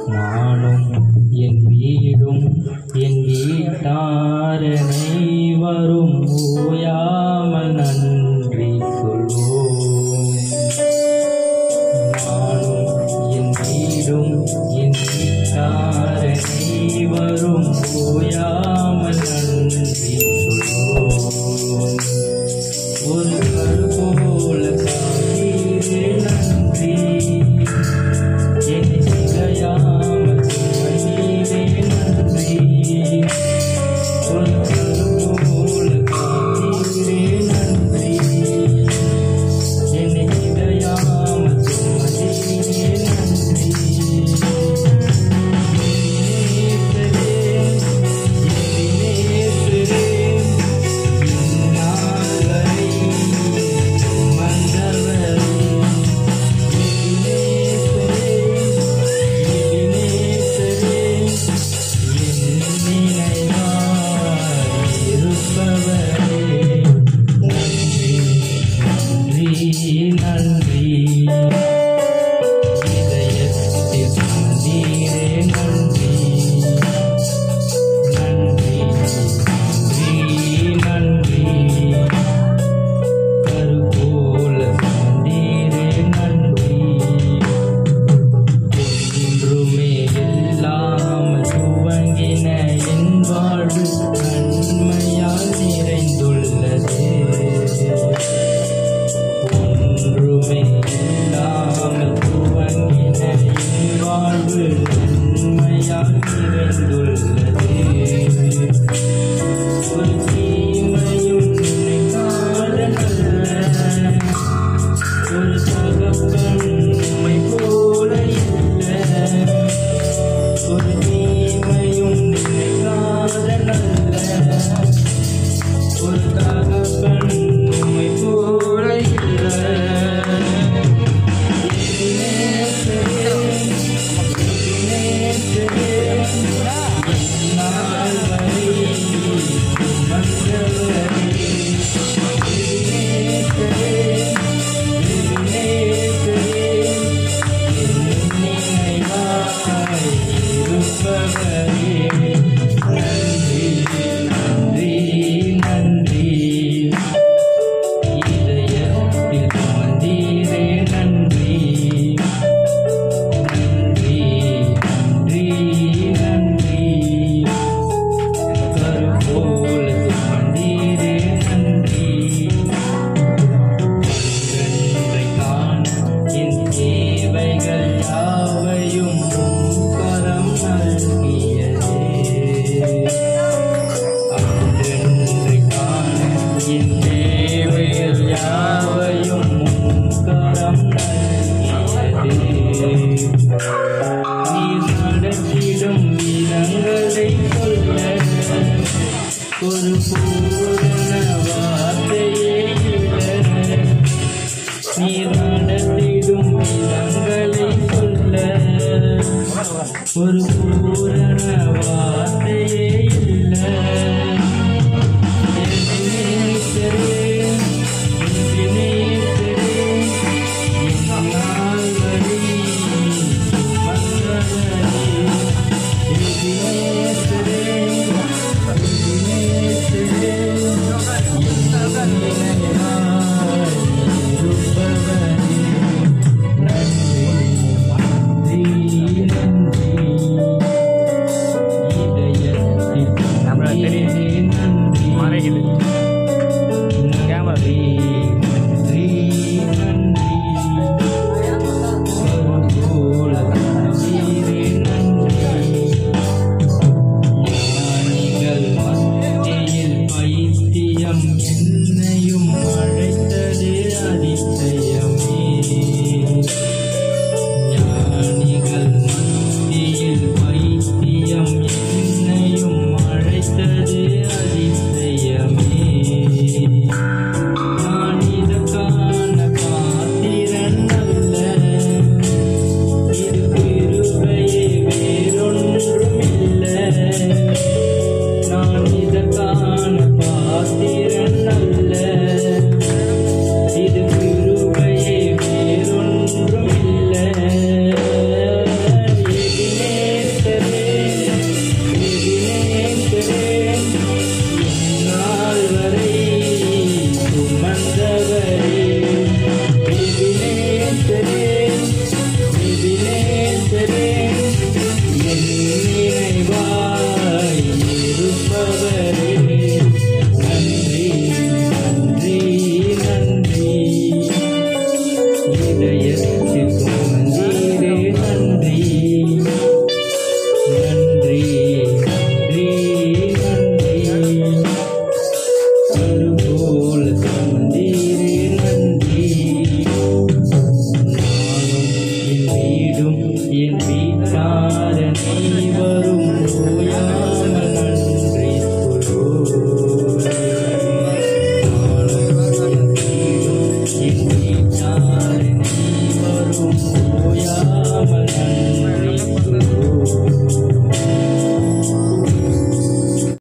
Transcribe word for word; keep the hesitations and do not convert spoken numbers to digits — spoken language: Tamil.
நானும் என் வீடும் என் வீட்டாரனை வரும் ஓயாமல் நன்றி சொல்வோம். நானும் என் வீடும் என் வீட்டாரனை வரும் ஓயாமல் நன்றி சொல்வோம். ஒரு கருபோல காத்தீரே நன்றி, என் சிகையாமல் சுமந்தீரே நன்றி. ஒரு கருபோல காத்தீரே நன்றி, என் சிகையாமல் சுமந்தீரே நன்றி. நன்றி இதயத்தில் தந்தீரே நன்றி, நன்றி நன்றி நன்றி. கருபோல தந்தீரே நன்றி, ஒன்றுமே இல்லாமல் துவங்கின என் வாழ்வு நன்மையால் நிறைந்துள்ளது. ஒன்றுமே இல்லாமல் துவங்கின என் வாழ்வு நன்மையால் நிறைந்துள்ளது. ஒரு தீமையும் நினைக்காத நல்ல ஒரு தகப்பன் உம்மை போல இல்லை. ஒரு தீமையும் நினைக்காத நல்ல ஒரு தகப்பன் உம்மை போல இல்லை. ஒரு பூரண வார்த்தையே இல்லை, நீ நடத்திடும் விதங்களை சொல்ல. ஒரு